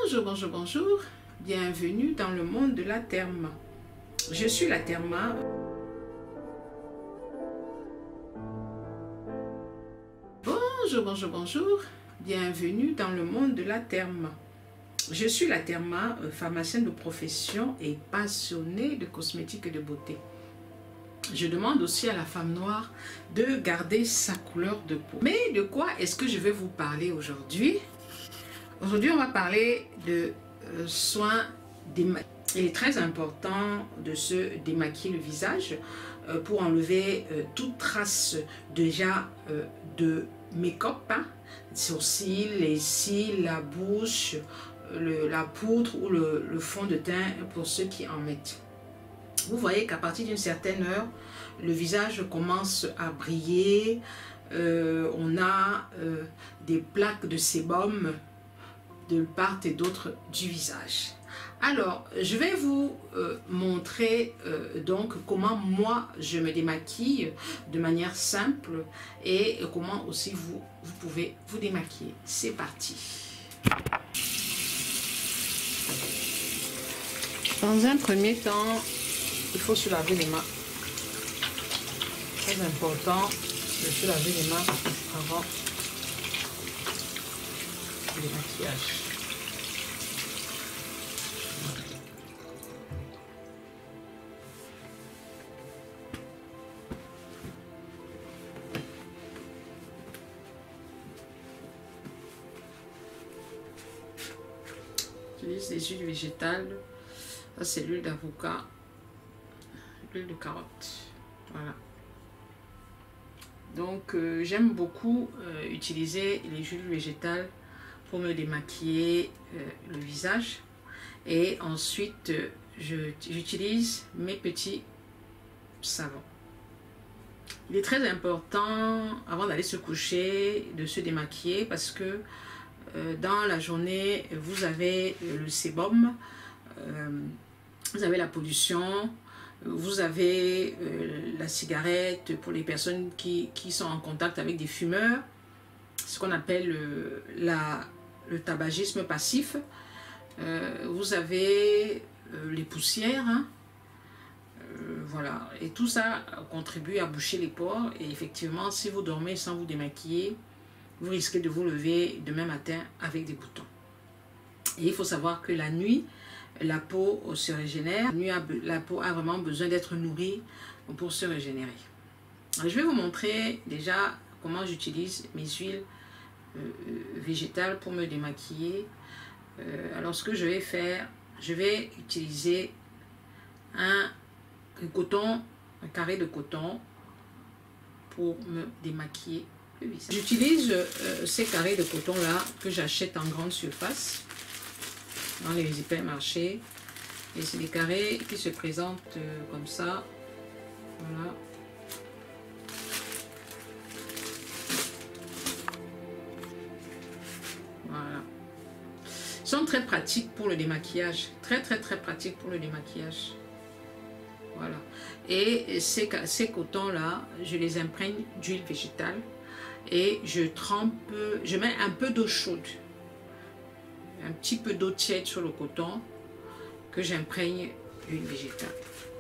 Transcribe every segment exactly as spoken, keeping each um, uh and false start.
Bonjour, bonjour, bonjour. Bienvenue dans le monde de la therma. Je suis la therma. Bonjour, bonjour, bonjour. Bienvenue dans le monde de la therma. Je suis la therma, pharmacienne de profession et passionnée de cosmétiques et de beauté. Je demande aussi à la femme noire de garder sa couleur de peau. Mais de quoi est-ce que je vais vous parler aujourd'hui? Aujourd'hui, on va parler de euh, soins démaquillage. Il est très important de se démaquiller le visage euh, pour enlever euh, toute trace déjà euh, de make-up, hein, sourcils, les cils, la bouche, le, la poudre ou le, le fond de teint pour ceux qui en mettent. Vous voyez qu'à partir d'une certaine heure, le visage commence à briller. Euh, on a euh, des plaques de sébum de part et d'autre du visage. Alors, je vais vous euh, montrer euh, donc comment moi je me démaquille de manière simple et comment aussi vous, vous pouvez vous démaquiller. C'est parti. Dans un premier temps, il faut se laver les mains. Très important de se laver les mains avant le démaquillage. J'utilise les huiles végétales. Ça, c'est l'huile d'avocat, l'huile de carotte. Voilà. Donc, euh, j'aime beaucoup euh, utiliser les huiles végétales pour me démaquiller euh, le visage. Et ensuite, euh, j'utilise mes petits savons. Il est très important, avant d'aller se coucher, de se démaquiller parce que euh, dans la journée, vous avez euh, le sébum, euh, vous avez la pollution, vous avez euh, la cigarette pour les personnes qui, qui sont en contact avec des fumeurs, ce qu'on appelle euh, la, le tabagisme passif. Euh, vous avez euh, les poussières, hein, euh, voilà, et tout ça contribue à boucher les pores. Et effectivement, si vous dormez sans vous démaquiller, vous risquez de vous lever demain matin avec des boutons. Et il faut savoir que la nuit, la peau se régénère. La nuit, la peau a vraiment besoin d'être nourrie pour se régénérer. Alors, je vais vous montrer déjà comment j'utilise mes huiles euh, végétales pour me démaquiller. Euh, alors, ce que je vais faire, je vais utiliser un, un coton, un carré de coton pour me démaquiller le visage. J'utilise euh, ces carrés de coton là que j'achète en grande surface dans les hypermarchés, et c'est des carrés qui se présentent euh, comme ça. Voilà. Voilà. Ils sont très pratiques pour le démaquillage, très très très pratiques pour le démaquillage. Voilà. Et ces, ces cotons là, je les imprègne d'huile végétale et je trempe, je mets un peu d'eau chaude, un petit peu d'eau tiède sur le coton que j'imprègne d'huile végétale.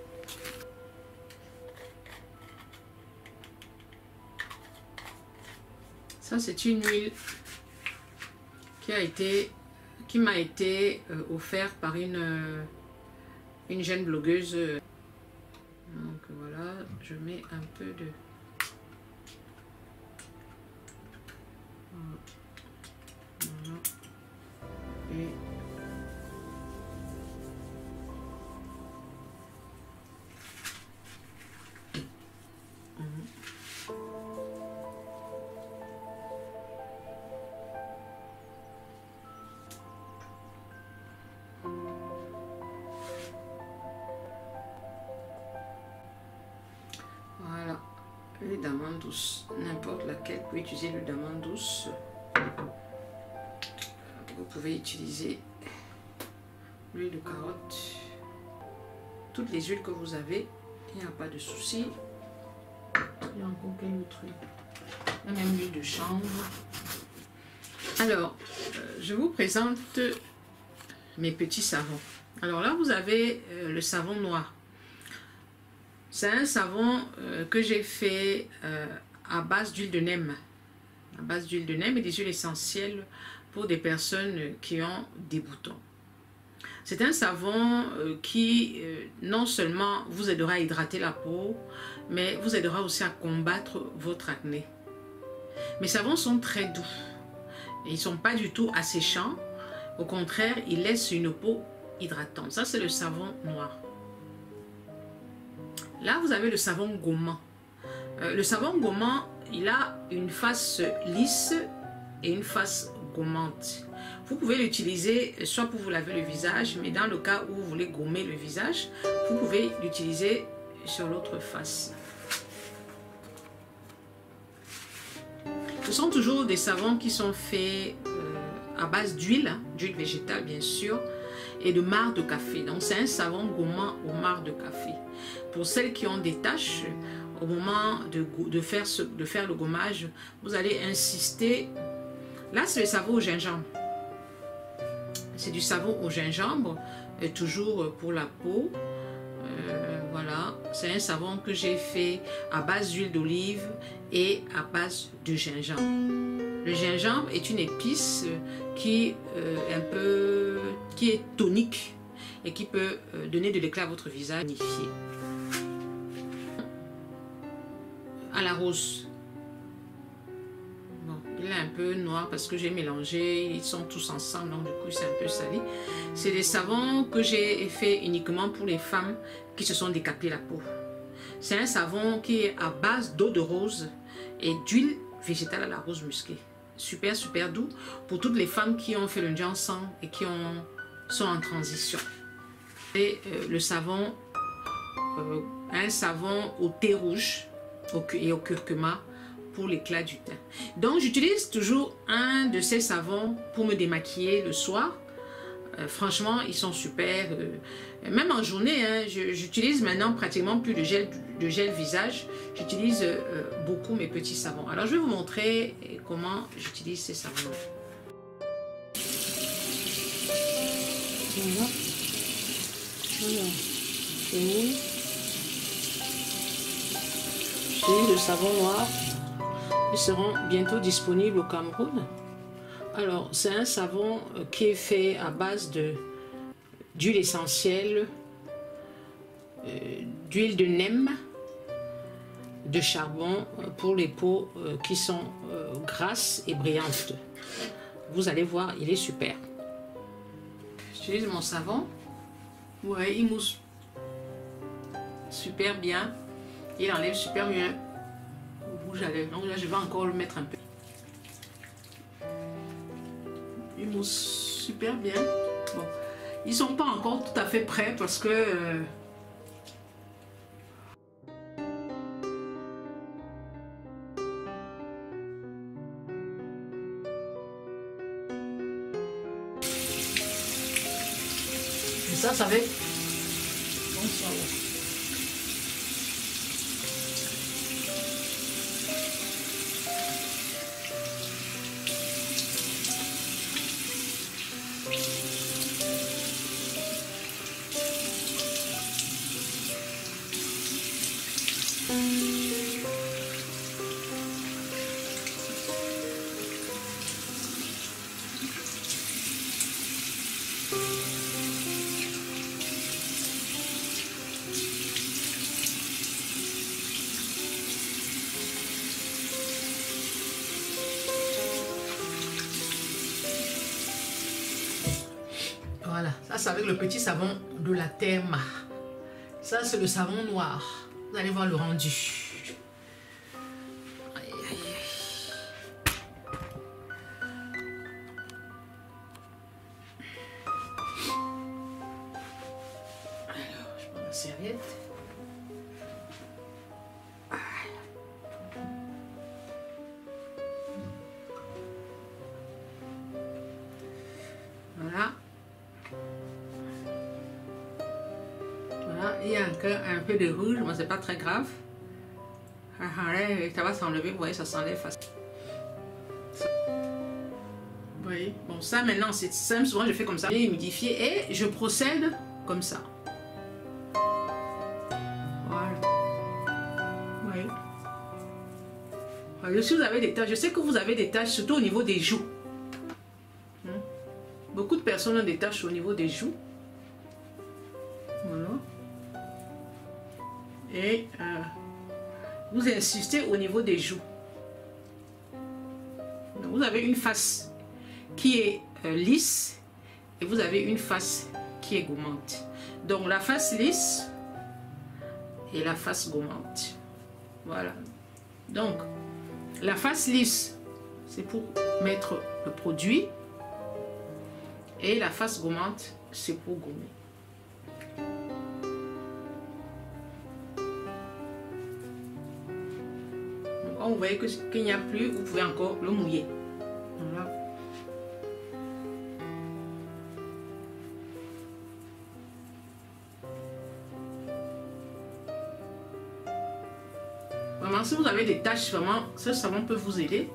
Ça, c'est une huile qui a été qui m'a été euh, offerte par une euh, une jeune blogueuse. Donc voilà, je mets un peu de voilà. Et voilà, l'huile d'amande douce, n'importe laquelle, vous pouvez utiliser l'huile d'amande douce. Vous pouvez utiliser l'huile de carotte, toutes les huiles que vous avez, il n'y a pas de souci. Il y a encore quel autre huile? Il y a même l'huile de chanvre. Alors, euh, je vous présente mes petits savons. Alors là, vous avez euh, le savon noir. C'est un savon euh, que j'ai fait euh, à base d'huile de neem. À base d'huile de neem et des huiles essentielles pour des personnes qui ont des boutons. C'est un savon euh, qui euh, non seulement vous aidera à hydrater la peau, mais vous aidera aussi à combattre votre acné. Mes savons sont très doux. Ils ne sont pas du tout asséchants. Au contraire, ils laissent une peau hydratante. Ça, c'est le savon noir. Là, vous avez le savon gommant. Euh, le savon gommant, il a une face lisse et une face gommante. Vous pouvez l'utiliser soit pour vous laver le visage, mais dans le cas où vous voulez gommer le visage, vous pouvez l'utiliser sur l'autre face. Ce sont toujours des savons qui sont faits euh, à base d'huile, hein, d'huile végétale bien sûr, et de marc de café. Donc c'est un savon gommant au marc de café. Pour celles qui ont des taches, au moment de, de, faire, ce, de faire le gommage, vous allez insister. Là, c'est le savon au gingembre. C'est du savon au gingembre, et toujours pour la peau. Euh, voilà, c'est un savon que j'ai fait à base d'huile d'olive et à base de gingembre. Le gingembre est une épice qui, euh, un peu, qui est tonique et qui peut euh, donner de l'éclat à votre visage. À la rose. Bon, il est un peu noir parce que j'ai mélangé, ils sont tous ensemble, donc du coup c'est un peu salé. C'est des savons que j'ai fait uniquement pour les femmes qui se sont décapées la peau. C'est un savon qui est à base d'eau de rose et d'huile végétale à la rose musquée. Super, super doux pour toutes les femmes qui ont fait le ginseng et qui ont, sont en transition. Et euh, le savon, euh, un savon au thé rouge au, et au curcuma pour l'éclat du teint. Donc j'utilise toujours un de ces savons pour me démaquiller le soir. Euh, franchement, ils sont super. Euh, même en journée, hein, j'utilise maintenant pratiquement plus de gel, de gel visage. J'utilise euh, beaucoup mes petits savons. Alors, je vais vous montrer comment j'utilise ces savons. Voilà. Voilà. J'ai le savon noir. Ils seront bientôt disponibles au Cameroun. Alors, c'est un savon qui est fait à base de d'huile essentielle, euh, d'huile de neem, de charbon pour les peaux euh, qui sont euh, grasses et brillantes. Vous allez voir, il est super. J'utilise mon savon. Ouais, il mousse super bien. Il enlève super bien le rouge à lèvres. Donc là, je vais encore le mettre un peu. Il mousse super bien. Bon, ils sont pas encore tout à fait prêts parce que euh, et ça, ça va être bon ça. Voilà, ça c'est avec le petit savon de la Therma. Ça c'est le savon noir. Vous allez voir le rendu. Aïe, aïe, aïe. Alors, je prends la serviette. Voilà. Voilà, il y a encore un peu de rouge, mais c'est pas très grave. Ça va s'enlever, vous voyez, ça s'enlève facilement. Vous voyez, bon, Donc ça maintenant c'est simple, souvent je fais comme ça, humidifier et je procède comme ça. Voilà. Oui. Alors, si vous avez des taches, je sais que vous avez des taches surtout au niveau des joues. Hmm. Beaucoup de personnes ont des taches au niveau des joues. Voilà. Et euh, vous insistez au niveau des joues. Donc, vous avez une face qui est euh, lisse et vous avez une face qui est gommante. Donc la face lisse et la face gommante. Voilà. Donc la face lisse, c'est pour mettre le produit et la face gommante, c'est pour gommer. Donc, quand vous voyez qu'il n'y a plus, vous pouvez encore le mouiller. Voilà. Vraiment, si vous avez des taches, vraiment, ce savon peut vous aider.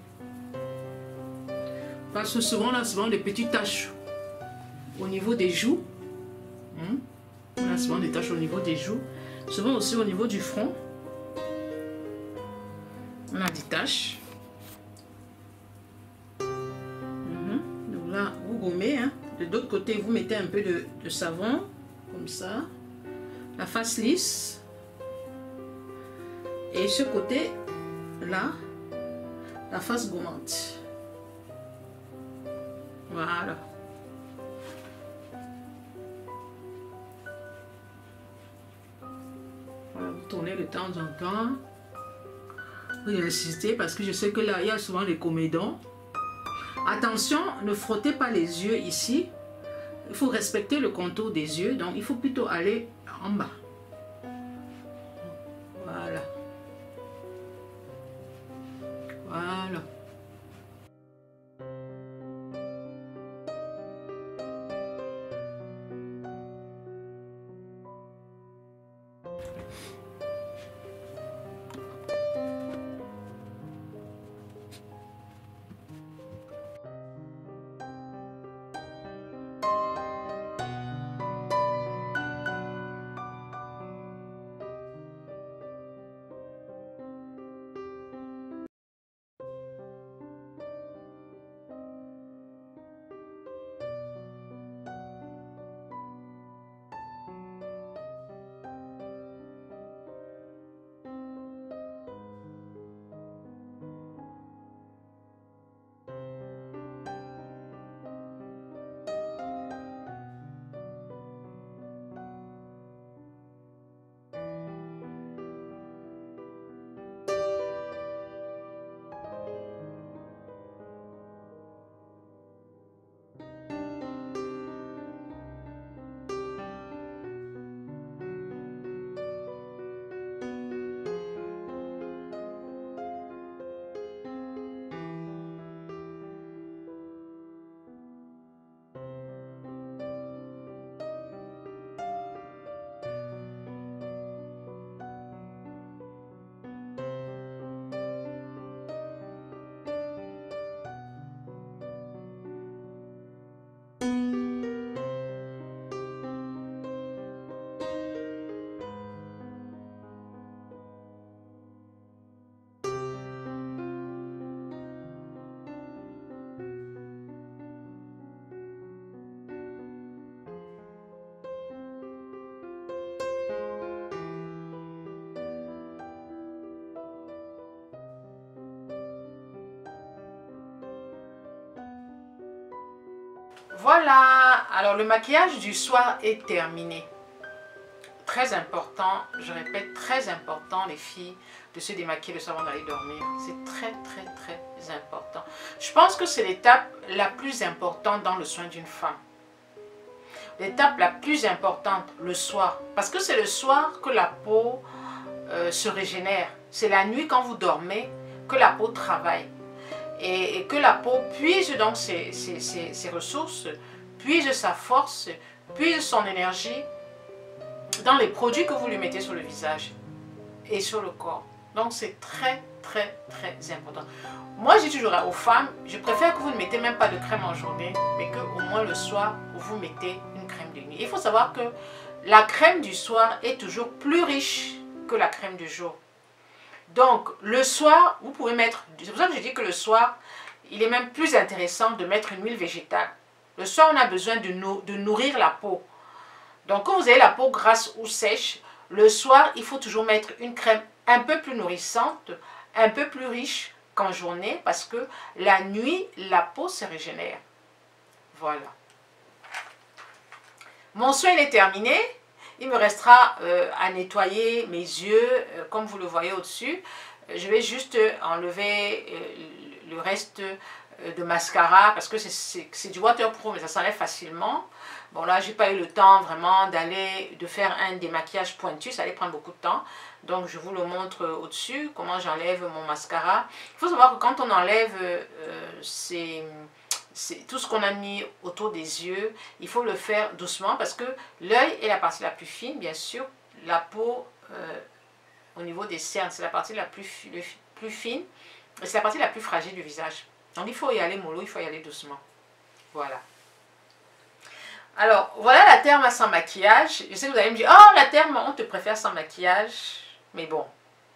Parce que souvent, on a souvent des petites taches au niveau des joues. Hum? On a souvent des taches au niveau des joues. Souvent aussi au niveau du front. On a des taches. Hum. Donc là, vous gommez. Hein. De l'autre côté, vous mettez un peu de, de savon. Comme ça. La face lisse. Et ce côté là, la face gommante. Voilà. Voilà, vous tournez de temps en temps. Vous insistez parce que je sais que là, il y a souvent les comédons. Attention, ne frottez pas les yeux ici. Il faut respecter le contour des yeux. Donc, il faut plutôt aller en bas. Voilà. Voilà. Voilà, alors le maquillage du soir est terminé. Très important, je répète, très important les filles de se démaquiller le soir avant d'aller dormir. C'est très très très important. Je pense que c'est l'étape la plus importante dans le soin d'une femme. L'étape la plus importante le soir. Parce que c'est le soir que la peau euh, se régénère. C'est la nuit quand vous dormez que la peau travaille. Et, et que la peau puise donc ses, ses, ses, ses ressources, puise sa force, puise son énergie dans les produits que vous lui mettez sur le visage et sur le corps. Donc c'est très très, très important. Moi, j'ai toujours aux femmes, je préfère que vous ne mettez même pas de crème en journée, mais qu'au moins le soir, vous mettez une crème de nuit. Il faut savoir que la crème du soir est toujours plus riche que la crème du jour. Donc, le soir, vous pouvez mettre... C'est pour ça que je dis que le soir, il est même plus intéressant de mettre une huile végétale. Le soir, on a besoin de, nou de nourrir la peau. Donc, quand vous avez la peau grasse ou sèche, le soir, il faut toujours mettre une crème un peu plus nourrissante, un peu plus riche qu'en journée, parce que la nuit, la peau se régénère. Voilà. Mon soin est terminé. Il me restera euh, à nettoyer mes yeux, euh, comme vous le voyez au-dessus. Je vais juste enlever euh, le reste euh, de mascara, parce que c'est du waterproof, mais ça s'enlève facilement. Bon, là, j'ai pas eu le temps vraiment d'aller, de faire un démaquillage pointu, ça allait prendre beaucoup de temps. Donc, je vous le montre au-dessus, comment j'enlève mon mascara. Il faut savoir que quand on enlève euh, ces... c'est tout ce qu'on a mis autour des yeux, il faut le faire doucement parce que l'œil est la partie la plus fine, bien sûr. La peau, euh, au niveau des cernes, c'est la partie la plus, le, plus fine et c'est la partie la plus fragile du visage. Donc il faut y aller mollo, il faut y aller doucement. Voilà. Alors, voilà la terme sans maquillage. Je sais que vous allez me dire, oh la terme, on te préfère sans maquillage. Mais bon.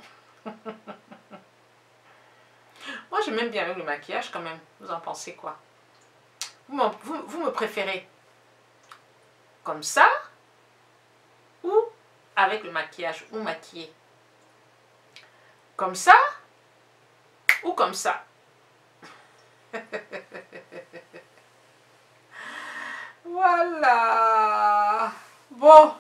Moi, je m'aime bien avec le maquillage quand même. Vous en pensez quoi? Vous, vous, vous me préférez comme ça ou avec le maquillage ou maquillé? Comme ça ou comme ça? Voilà. Bon,